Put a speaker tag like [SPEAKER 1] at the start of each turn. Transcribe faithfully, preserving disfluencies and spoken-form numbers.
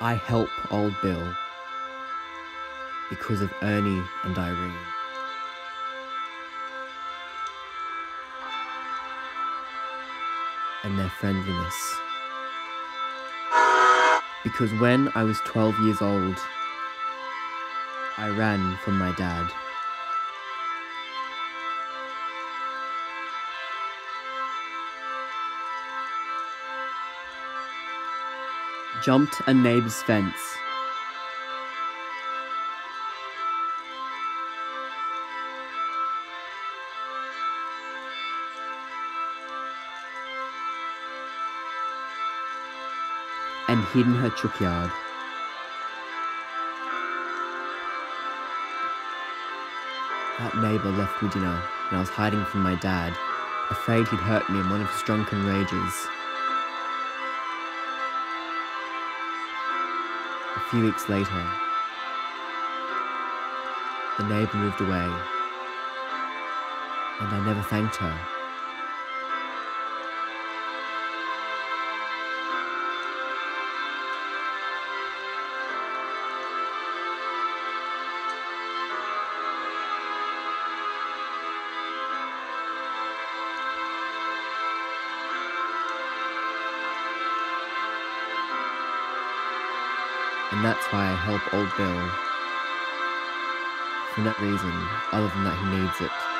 [SPEAKER 1] I help old Bill because of Ernie and Irene. And their friendliness. Because when I was twelve years old, I ran from my dad. Jumped a neighbor's fence. And hid in her chook yard. That neighbour left me dinner and I was hiding from my dad, afraid he'd hurt me in one of his drunken rages. A few weeks later, the neighbour moved away, and I never thanked her. And that's why I help old Bill. For no reason other than that he needs it.